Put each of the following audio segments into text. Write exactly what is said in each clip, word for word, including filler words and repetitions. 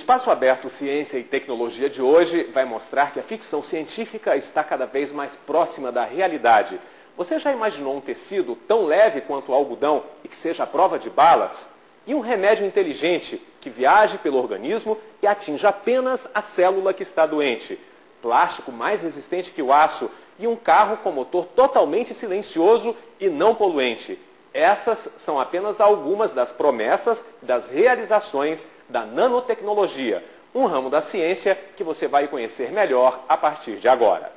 Espaço Aberto Ciência e Tecnologia de hoje vai mostrar que a ficção científica está cada vez mais próxima da realidade. Você já imaginou um tecido tão leve quanto o algodão e que seja à prova de balas? E um remédio inteligente que viaje pelo organismo e atinja apenas a célula que está doente? Plástico mais resistente que o aço e um carro com motor totalmente silencioso e não poluente. Essas são apenas algumas das promessas e das realizações da nanotecnologia, um ramo da ciência que você vai conhecer melhor a partir de agora.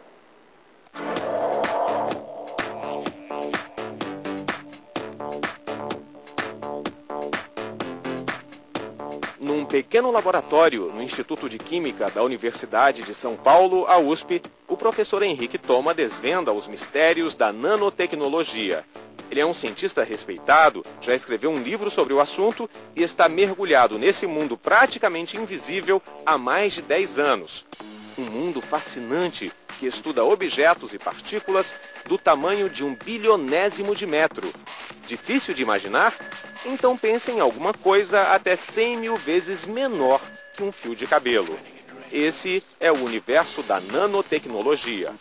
Num pequeno laboratório no Instituto de Química da Universidade de São Paulo, a U S P, o professor Henrique Thoma desvenda os mistérios da nanotecnologia. Ele é um cientista respeitado, já escreveu um livro sobre o assunto e está mergulhado nesse mundo praticamente invisível há mais de dez anos. Um mundo fascinante que estuda objetos e partículas do tamanho de um bilionésimo de metro. Difícil de imaginar? Então pense em alguma coisa até cem mil vezes menor que um fio de cabelo. Esse é o universo da nanotecnologia.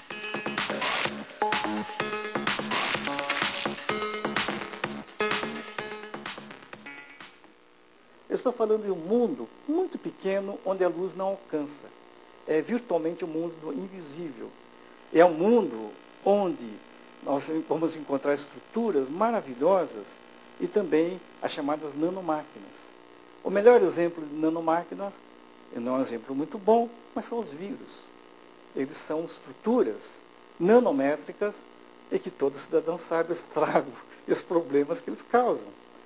Eu estou falando de um mundo muito pequeno onde a luz não alcança. É virtualmente o um mundo do invisível. É um mundo onde nós vamos encontrar estruturas maravilhosas e também as chamadas nanomáquinas. O melhor exemplo de nanomáquinas, e não é um exemplo muito bom, mas são os vírus. Eles são estruturas nanométricas e que todo cidadão sabe o estrago e os problemas que eles causam.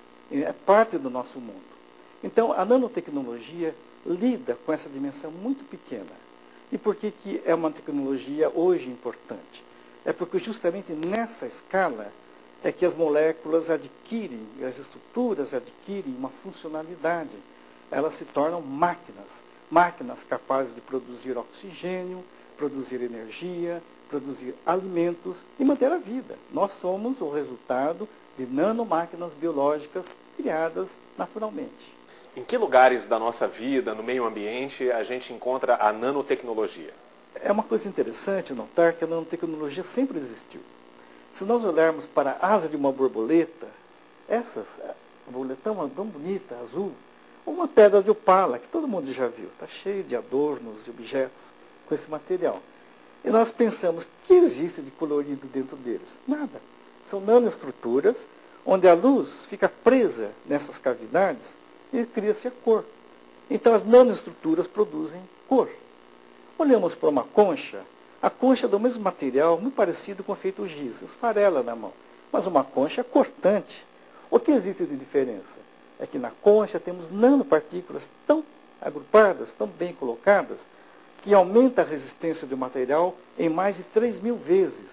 É parte do nosso mundo. Então, a nanotecnologia lida com essa dimensão muito pequena. E por que, que é uma tecnologia hoje importante? É porque justamente nessa escala é que as moléculas adquirem, as estruturas adquirem uma funcionalidade. Elas se tornam máquinas. Máquinas capazes de produzir oxigênio, produzir energia, produzir alimentos e manter a vida. Nós somos o resultado de nanomáquinas biológicas criadas naturalmente. Em que lugares da nossa vida, no meio ambiente, a gente encontra a nanotecnologia? É uma coisa interessante notar que a nanotecnologia sempre existiu. Se nós olharmos para a asa de uma borboleta, essas, a borboleta tão, tão bonita, azul, uma pedra de opala, que todo mundo já viu, está cheio de adornos, de objetos com esse material. E nós pensamos, o que existe de colorido dentro deles? Nada. São nanoestruturas, onde a luz fica presa nessas cavidades e cria-se a cor. Então as nanoestruturas produzem cor. Olhamos para uma concha, a concha é do mesmo material, muito parecido com o feito giz, esfarela na mão. Mas uma concha é cortante. O que existe de diferença? É que na concha temos nanopartículas tão agrupadas, tão bem colocadas, que aumenta a resistência do material em mais de três mil vezes.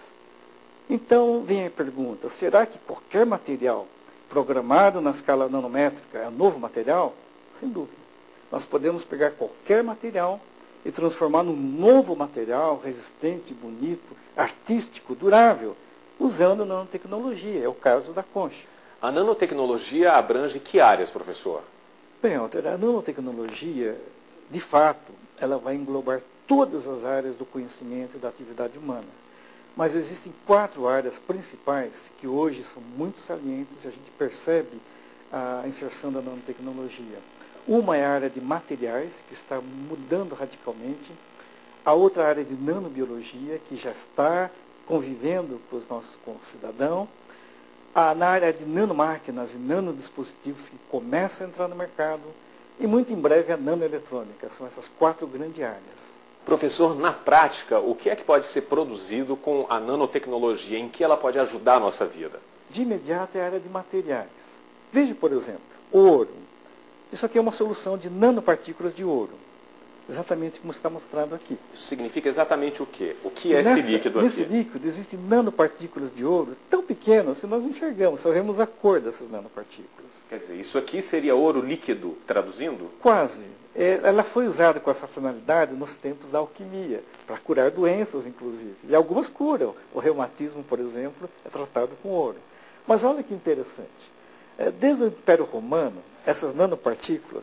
Então vem a pergunta, será que qualquer material programado na escala nanométrica é novo material? Sem dúvida. Nós podemos pegar qualquer material e transformar num novo material resistente, bonito, artístico, durável, usando nanotecnologia. É o caso da concha. A nanotecnologia abrange que áreas, professor? Bem, Walter, a nanotecnologia, de fato, ela vai englobar todas as áreas do conhecimento e da atividade humana. Mas existem quatro áreas principais que hoje são muito salientes e a gente percebe a inserção da nanotecnologia. Uma é a área de materiais, que está mudando radicalmente. A outra área de nanobiologia, que já está convivendo com os nossos cidadãos. A, na área de nanomáquinas e nanodispositivos, que começa a entrar no mercado. E muito em breve a nanoeletrônica. São essas quatro grandes áreas. Professor, na prática, o que é que pode ser produzido com a nanotecnologia? Em que ela pode ajudar a nossa vida? De imediato é a área de materiais. Veja, por exemplo, ouro. Isso aqui é uma solução de nanopartículas de ouro. Exatamente como está mostrado aqui. Isso significa exatamente o quê? O que é Nessa, esse líquido nesse aqui? Nesse líquido existem nanopartículas de ouro tão pequenas que nós não enxergamos, só vemos a cor dessas nanopartículas. Quer dizer, isso aqui seria ouro líquido, traduzindo? Quase. É, ela foi usada com essa finalidade nos tempos da alquimia, para curar doenças, inclusive. E algumas curam. O reumatismo, por exemplo, é tratado com ouro. Mas olha que interessante. É, desde o Império Romano, essas nanopartículas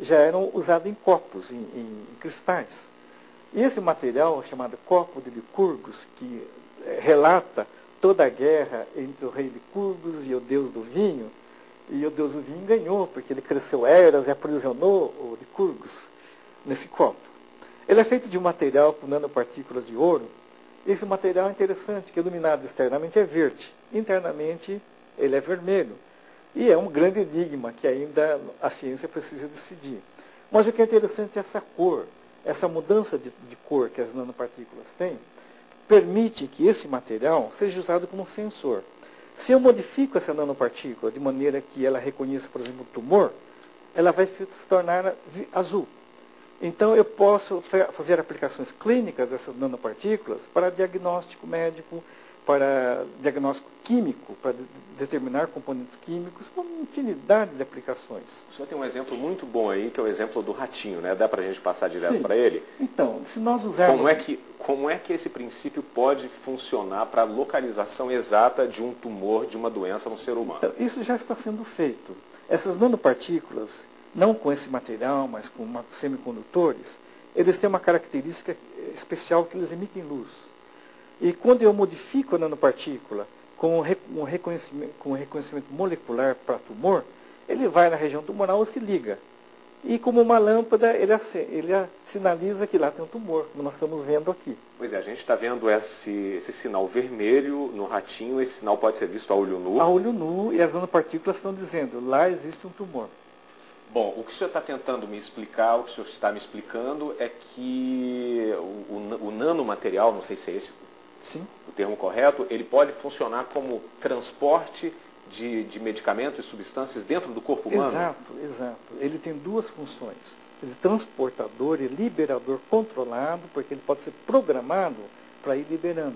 já eram usados em copos, em, em cristais. E esse material, chamado Copo de Licurgos, que é, relata toda a guerra entre o rei Licurgos e o deus do vinho, e o deus do vinho ganhou, porque ele cresceu eras e aprisionou o Licurgos nesse copo. Ele é feito de um material com nanopartículas de ouro. Esse material é interessante, que iluminado externamente é verde, internamente ele é vermelho. E é um grande enigma que ainda a ciência precisa decidir. Mas o que é interessante é essa cor, essa mudança de, de cor que as nanopartículas têm, permite que esse material seja usado como sensor. Se eu modifico essa nanopartícula de maneira que ela reconheça, por exemplo, o tumor, ela vai se tornar azul. Então, eu posso fazer aplicações clínicas dessas nanopartículas para diagnóstico médico, para diagnóstico químico, para de determinar componentes químicos, com uma infinidade de aplicações. O senhor tem um exemplo muito bom aí, que é o exemplo do ratinho, né? Dá para a gente passar direto para ele? Então, se nós usarmos... Como é que, como é que esse princípio pode funcionar para a localização exata de um tumor, de uma doença no ser humano? Então, isso já está sendo feito. Essas nanopartículas, não com esse material, mas com semicondutores, eles têm uma característica especial, que eles emitem luz. E quando eu modifico a nanopartícula com um reconhecimento, com um reconhecimento molecular para tumor, ele vai na região tumoral e se liga. E como uma lâmpada, ele, ele sinaliza que lá tem um tumor, como nós estamos vendo aqui. Pois é, a gente está vendo esse, esse sinal vermelho no ratinho, esse sinal pode ser visto a olho nu. A olho nu, e as nanopartículas estão dizendo, lá existe um tumor. Bom, o que o senhor está tentando me explicar, o que o senhor está me explicando, é que o, o, o nanomaterial, não sei se é esse Sim. o termo correto, ele pode funcionar como transporte de, de medicamentos e substâncias dentro do corpo humano? Exato, exato. Ele tem duas funções. Ele é transportador e liberador controlado, porque ele pode ser programado para ir liberando.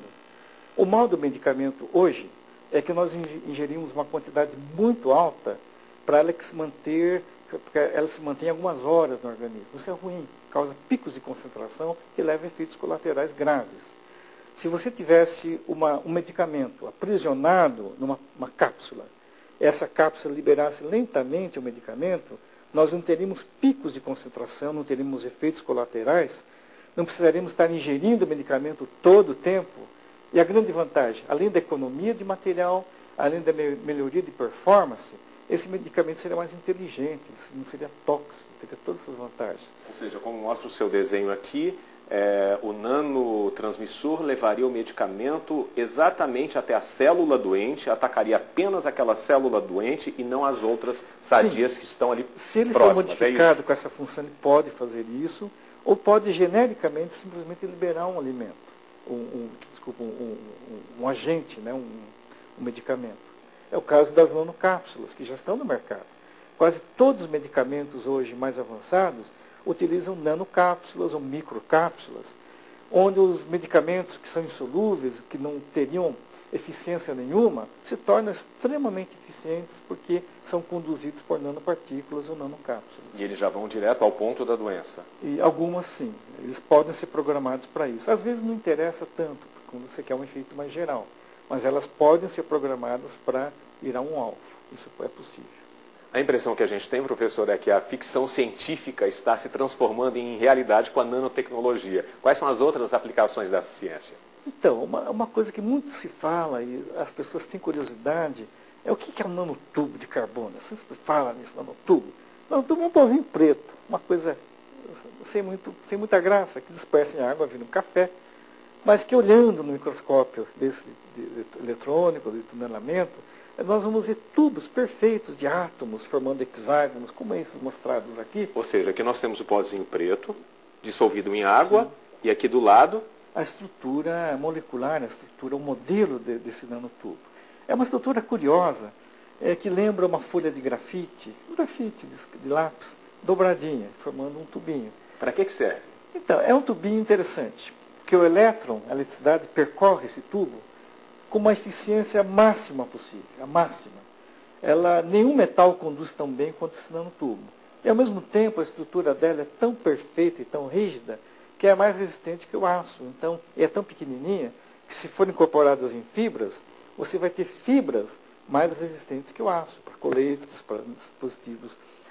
O mal do medicamento hoje é que nós ingerimos uma quantidade muito alta para ela se manter, porque ela se mantém algumas horas no organismo. Isso é ruim, causa picos de concentração que levam a efeitos colaterais graves. Se você tivesse uma, um medicamento aprisionado numa uma cápsula, essa cápsula liberasse lentamente o medicamento, nós não teríamos picos de concentração, não teríamos efeitos colaterais, não precisaríamos estar ingerindo o medicamento todo o tempo. E a grande vantagem, além da economia de material, além da me melhoria de performance, esse medicamento seria mais inteligente, não seria tóxico, teria todas essas vantagens. Ou seja, como mostra o seu desenho aqui, É, o nanotransmissor levaria o medicamento exatamente até a célula doente, atacaria apenas aquela célula doente e não as outras sadias Sim. que estão ali próximas. Se ele for modificado é com essa função, ele pode fazer isso, ou pode genericamente simplesmente liberar um alimento, um, um, desculpa, um, um, um, um agente, né, um, um medicamento. É o caso das nanocápsulas, que já estão no mercado. Quase todos os medicamentos hoje mais avançados utilizam nanocápsulas ou microcápsulas, onde os medicamentos que são insolúveis, que não teriam eficiência nenhuma, se tornam extremamente eficientes porque são conduzidos por nanopartículas ou nanocápsulas. E eles já vão direto ao ponto da doença? E algumas sim, eles podem ser programados para isso. Às vezes não interessa tanto, quando você quer um efeito mais geral, mas elas podem ser programadas para ir a um alvo. Isso é possível. A impressão que a gente tem, professor, é que a ficção científica está se transformando em realidade com a nanotecnologia. Quais são as outras aplicações dessa ciência? Então, uma, uma coisa que muito se fala e as pessoas têm curiosidade é o que é um nanotubo de carbono. Você fala nisso, nanotubo. Nanotubo é um pozinho preto, uma coisa sem, muito, sem muita graça, que dispersa em água, vira um café, mas que olhando no microscópio desse de, de, eletrônico, de tunelamento, nós vamos ver tubos perfeitos de átomos formando hexágonos, como esses mostrados aqui. Ou seja, aqui nós temos o pozinho preto, dissolvido em água, Sim. e aqui do lado... A estrutura molecular, a estrutura, o modelo de, desse nanotubo. É uma estrutura curiosa, é, que lembra uma folha de grafite, grafite de, de lápis, dobradinha, formando um tubinho. Para que que serve? Então, é um tubinho interessante, porque o elétron, a eletricidade, percorre esse tubo com uma eficiência máxima possível, a máxima. Ela, nenhum metal conduz tão bem quanto esse nanotubo. E, ao mesmo tempo, a estrutura dela é tão perfeita e tão rígida que é mais resistente que o aço. Então, é tão pequenininha que, se forem incorporadas em fibras, você vai ter fibras mais resistentes que o aço, para coletes, para dispositivos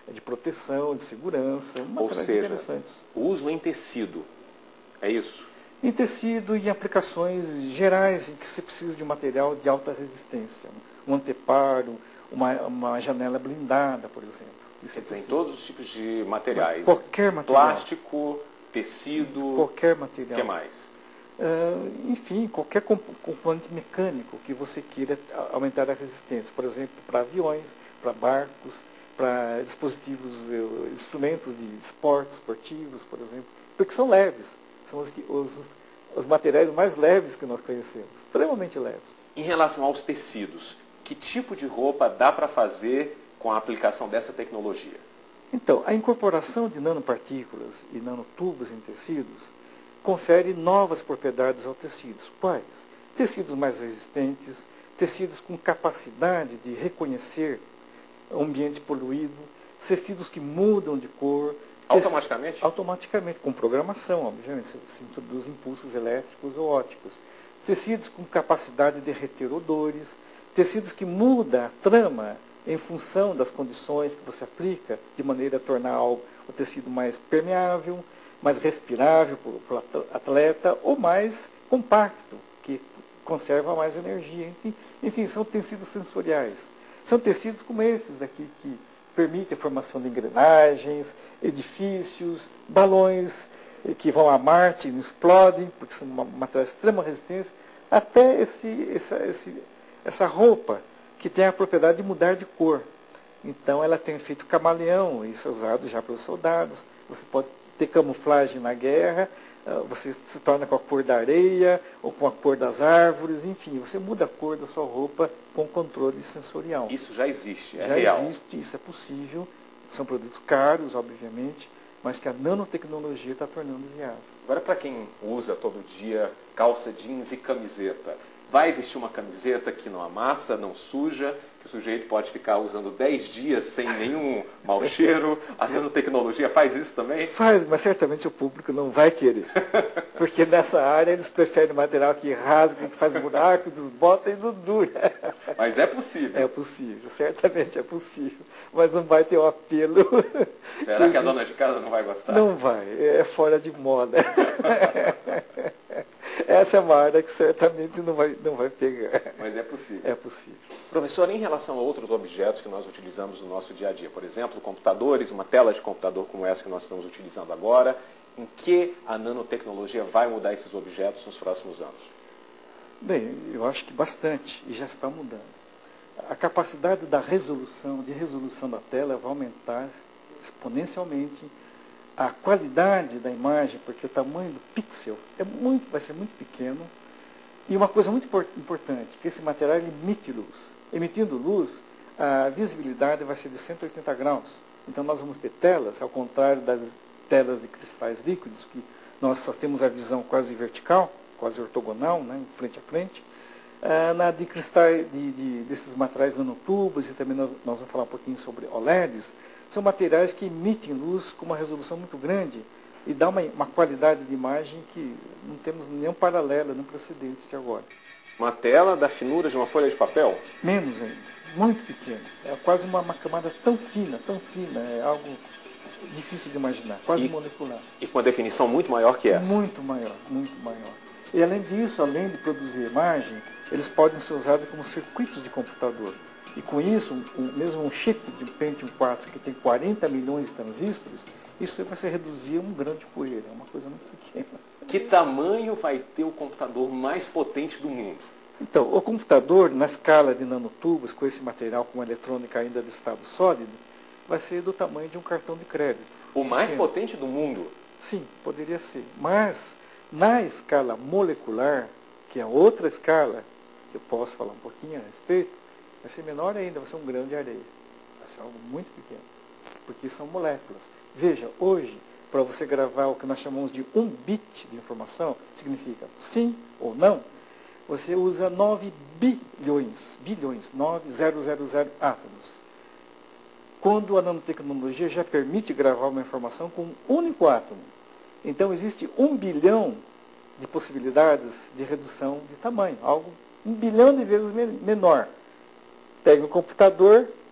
de proteção, de segurança, Ou seja, interessantes. o uso em tecido, é isso? Em tecido e em aplicações gerais em que você precisa de um material de alta resistência. Um anteparo, uma, uma janela blindada, por exemplo. Isso Quer é dizer, em possível. todos os tipos de materiais. Qualquer material. Plástico, tecido, qualquer o material. que mais? Uh, enfim, qualquer componente mecânico que você queira aumentar a resistência. Por exemplo, para aviões, para barcos, para dispositivos, uh, instrumentos de esportes, esportivos, por exemplo, porque são leves. São os, que, os, os materiais mais leves que nós conhecemos, extremamente leves. Em relação aos tecidos, que tipo de roupa dá para fazer com a aplicação dessa tecnologia? Então, a incorporação de nanopartículas e nanotubos em tecidos confere novas propriedades aos tecidos. Quais? Tecidos mais resistentes, tecidos com capacidade de reconhecer o ambiente poluído, tecidos que mudam de cor. Automaticamente? Automaticamente, com programação, obviamente, se, se introduz impulsos elétricos ou ópticos. Tecidos com capacidade de reter odores, tecidos que mudam a trama em função das condições que você aplica, de maneira a tornar o, o tecido mais permeável, mais respirável para o atleta, ou mais compacto, que conserva mais energia. Enfim, enfim, são tecidos sensoriais. São tecidos como esses aqui, que permitem a formação de engrenagens, edifícios, balões que vão a Marte e não explodem, porque são uma material de extrema resistência, até esse, essa, esse, essa roupa que tem a propriedade de mudar de cor. Então ela tem efeito camaleão, isso é usado já pelos soldados. Você pode ter camuflagem na guerra, você se torna com a cor da areia ou com a cor das árvores, enfim, você muda a cor da sua roupa com controle sensorial. Isso já existe, é já real. Já existe, isso é possível, são produtos caros, obviamente, mas que a nanotecnologia está tornando viável. Agora, para quem usa todo dia calça jeans e camiseta, vai existir uma camiseta que não amassa, não suja, que o sujeito pode ficar usando dez dias sem nenhum mau cheiro? A nanotecnologia faz isso também? Faz, mas certamente o público não vai querer. Porque nessa área eles preferem material que rasga, que faz buraco, desbota e não dura. Mas é possível. É possível, certamente é possível. Mas não vai ter o apelo. Será que a dona de casa não vai gostar? Não vai, é fora de moda. Essa é uma área que certamente não vai, não vai pegar. Mas é possível. É possível. Professor, em relação a outros objetos que nós utilizamos no nosso dia a dia, por exemplo, computadores, uma tela de computador como essa que nós estamos utilizando agora, em que a nanotecnologia vai mudar esses objetos nos próximos anos? Bem, eu acho que bastante, e já está mudando. A capacidade da resolução, de resolução da tela vai aumentar exponencialmente. A qualidade da imagem, porque o tamanho do pixel é muito, vai ser muito pequeno. E uma coisa muito importante, que esse material emite luz. Emitindo luz, a visibilidade vai ser de cento e oitenta graus. Então nós vamos ter telas, ao contrário das telas de cristais líquidos, que nós só temos a visão quase vertical, quase ortogonal, né, frente a frente. Ah, na de cristais, de, de, desses materiais nanotubos, e também nós, nós vamos falar um pouquinho sobre O L E Ds, são materiais que emitem luz com uma resolução muito grande e dá uma, uma qualidade de imagem que não temos nenhum paralelo, nenhum precedente de agora. Uma tela da finura de uma folha de papel? Menos ainda, muito pequena. É quase uma, uma camada tão fina, tão fina, é algo difícil de imaginar, quase e, molecular. E com uma definição muito maior que essa? Muito maior, muito maior. E além disso, além de produzir imagem, eles podem ser usados como circuitos de computador. E com isso, um, mesmo um chip de Pentium quatro que tem quarenta milhões de transistores, isso vai se reduzir a um grão de poeira, é uma coisa muito pequena. Que tamanho vai ter o computador mais potente do mundo? Então, o computador, na escala de nanotubos, com esse material com eletrônica ainda de estado sólido, vai ser do tamanho de um cartão de crédito. O mais pequeno. Potente do mundo? Sim, poderia ser. Mas, na escala molecular, que é outra escala, que eu posso falar um pouquinho a respeito, vai ser menor ainda, vai ser um grão de areia. Vai ser algo muito pequeno, porque são moléculas. Veja, hoje, para você gravar o que nós chamamos de um bit de informação, significa sim ou não, você usa nove bilhões, bilhões, nove mil átomos. Quando a nanotecnologia já permite gravar uma informação com um único átomo. Então, existe um bilhão de possibilidades de redução de tamanho, algo um bilhão de vezes menor. Pega um computador,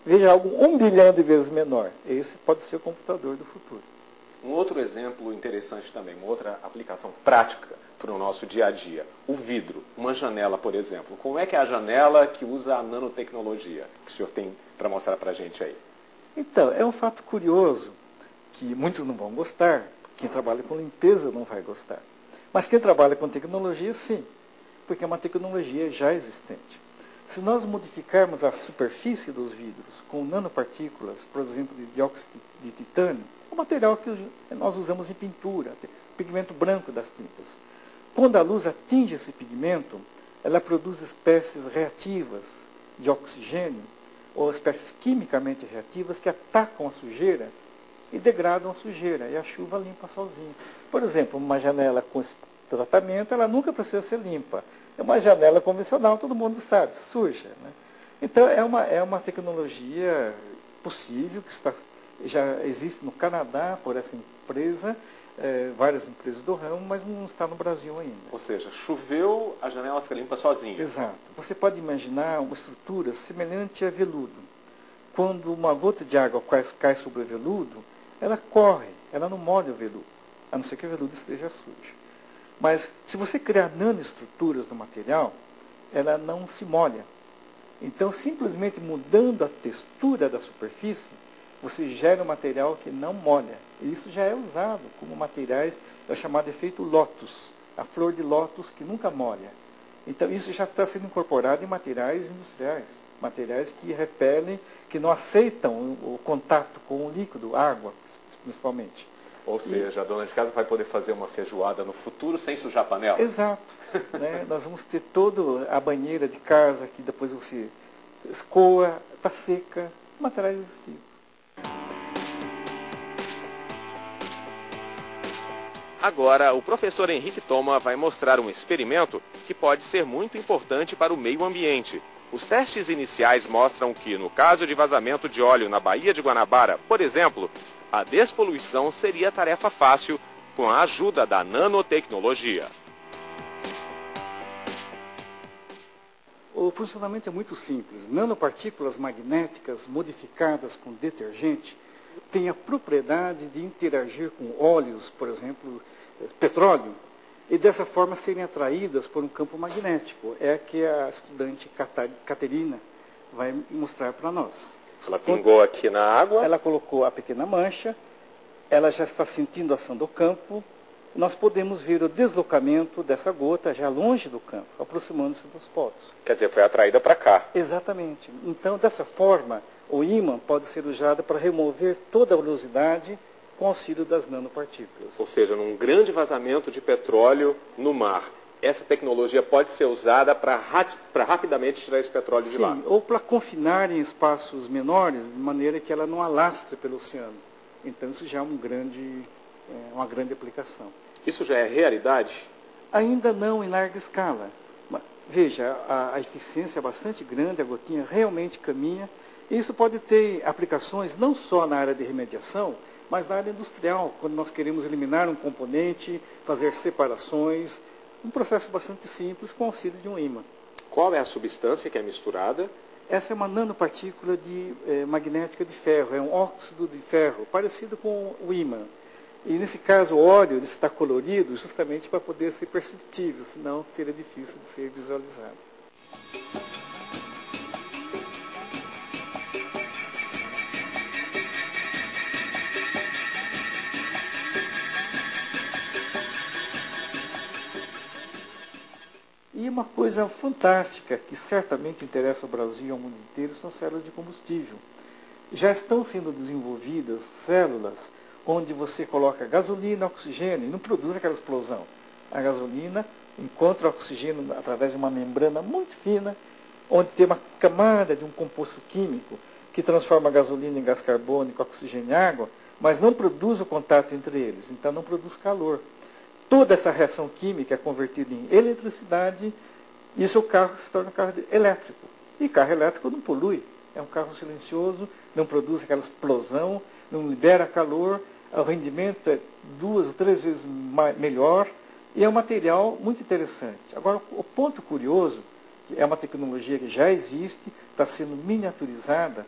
Veja algo um bilhão de vezes menor. Esse pode ser o computador do futuro. Um outro exemplo interessante também, uma outra aplicação prática para o nosso dia a dia. O vidro, uma janela, por exemplo. Como é que é a janela que usa a nanotecnologia que o senhor tem para mostrar para a gente aí? Então, é um fato curioso que muitos não vão gostar. Quem trabalha com limpeza não vai gostar. Mas quem trabalha com tecnologia, sim. Porque é uma tecnologia já existente. Se nós modificarmos a superfície dos vidros com nanopartículas, por exemplo, de dióxido de titânio, o material que nós usamos em pintura, pigmento branco das tintas. Quando a luz atinge esse pigmento, ela produz espécies reativas de oxigênio, ou espécies quimicamente reativas que atacam a sujeira e degradam a sujeira, e a chuva limpa sozinha. Por exemplo, uma janela com esse tratamento, ela nunca precisa ser limpa. É uma janela convencional, todo mundo sabe, suja. Né? Então, é uma, é uma tecnologia possível, que está, já existe no Canadá por essa empresa, é, várias empresas do ramo, mas não está no Brasil ainda. Ou seja, choveu, a janela fica limpa sozinha. Exato. Você pode imaginar uma estrutura semelhante a veludo. Quando uma gota de água cai sobre o veludo, ela corre, ela não molha o veludo, a não ser que o veludo esteja sujo. Mas se você criar nanoestruturas no material, ela não se molha. Então, simplesmente mudando a textura da superfície, você gera um material que não molha. E isso já é usado como materiais, é o chamado efeito lótus, a flor de lótus que nunca molha. Então, isso já está sendo incorporado em materiais industriais, materiais que repelem, que não aceitam o, o contato com o líquido, água, principalmente. Ou seja, e a dona de casa vai poder fazer uma feijoada no futuro sem sujar a panela? Exato. né? Nós vamos ter toda a banheira de casa que depois você escoa, está seca, materiais desse tipo. Agora, o professor Henrique Thoma vai mostrar um experimento que pode ser muito importante para o meio ambiente. Os testes iniciais mostram que, no caso de vazamento de óleo na Baía de Guanabara, por exemplo, a despoluição seria tarefa fácil com a ajuda da nanotecnologia. O funcionamento é muito simples. Nanopartículas magnéticas modificadas com detergente têm a propriedade de interagir com óleos, por exemplo, petróleo, e dessa forma serem atraídas por um campo magnético. É que a estudante Caterina vai mostrar para nós. Ela pingou aqui na água. Ela colocou a pequena mancha, ela já está sentindo a ação do campo. Nós podemos ver o deslocamento dessa gota já longe do campo, aproximando-se dos polos. Quer dizer, foi atraída para cá. Exatamente. Então, dessa forma, o ímã pode ser usado para remover toda a oleosidade com auxílio das nanopartículas. Ou seja, num grande vazamento de petróleo no mar, essa tecnologia pode ser usada para rapidamente tirar esse petróleo Sim, de lá. ou para confinar em espaços menores, de maneira que ela não alastre pelo oceano. Então, isso já é um grande, é, uma grande aplicação. Isso já é realidade? Ainda não em larga escala. Veja, a, a eficiência é bastante grande, a gotinha realmente caminha. E isso pode ter aplicações não só na área de remediação, mas na área industrial, quando nós queremos eliminar um componente, fazer separações, um processo bastante simples com auxílio de um ímã. Qual é a substância que é misturada? Essa é uma nanopartícula de, eh, magnética de ferro, é um óxido de ferro, parecido com o ímã. E nesse caso o óleo está colorido justamente para poder ser perceptível, senão seria difícil de ser visualizado. E uma coisa fantástica, que certamente interessa ao Brasil e ao mundo inteiro, são células de combustível. Já estão sendo desenvolvidas células onde você coloca gasolina, oxigênio, e não produz aquela explosão. A gasolina encontra o oxigênio através de uma membrana muito fina, onde tem uma camada de um composto químico que transforma a gasolina em gás carbônico, oxigênio e água, mas não produz o contato entre eles, então não produz calor. Toda essa reação química é convertida em eletricidade e o seu carro se torna um carro elétrico. E carro elétrico não polui, é um carro silencioso, não produz aquela explosão, não libera calor, o rendimento é duas ou três vezes mais, melhor e é um material muito interessante. Agora, o ponto curioso, que é uma tecnologia que já existe, está sendo miniaturizada,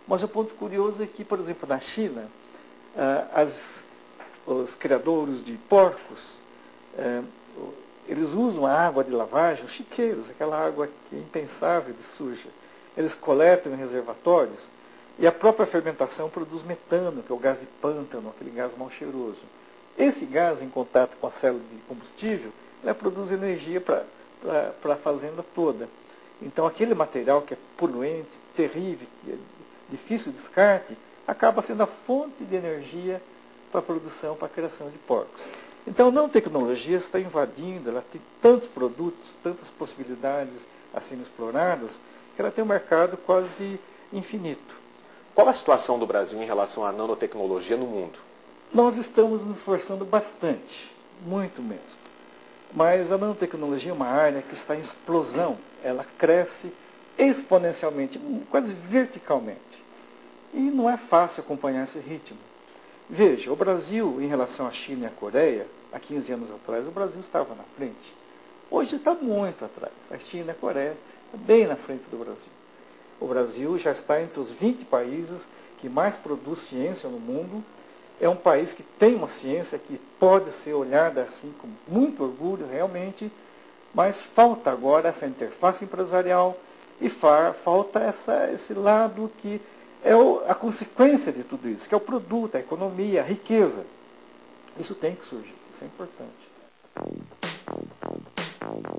Mas o ponto curioso é que, por exemplo, na China, ah, as, os criadores de porcos, ah, eles usam a água de lavagem, os chiqueiros, aquela água que é impensável de suja. Eles coletam em reservatórios e a própria fermentação produz metano, que é o gás de pântano, aquele gás mal cheiroso. Esse gás, em contato com a célula de combustível, ela produz energia para a fazenda toda. Então, aquele material que é poluente, terrível, que é difícil de descarte, acaba sendo a fonte de energia para a produção, para a criação de porcos. Então, a nanotecnologia está invadindo, ela tem tantos produtos, tantas possibilidades a serem exploradas, que ela tem um mercado quase infinito. Qual a situação do Brasil em relação à nanotecnologia no mundo? Nós estamos nos esforçando bastante, muito mesmo. Mas a nanotecnologia é uma área que está em explosão. Ela cresce exponencialmente, quase verticalmente. E não é fácil acompanhar esse ritmo. Veja, o Brasil, em relação à China e à Coreia, há quinze anos atrás, o Brasil estava na frente. Hoje está muito atrás. A China e a Coreia estão bem na frente do Brasil. O Brasil já está entre os vinte países que mais produz ciência no mundo. É um país que tem uma ciência que pode ser olhada assim com muito orgulho, realmente, mas falta agora essa interface empresarial e fa falta essa, esse lado que é o, a consequência de tudo isso, que é o produto, a economia, a riqueza. Isso tem que surgir, isso é importante.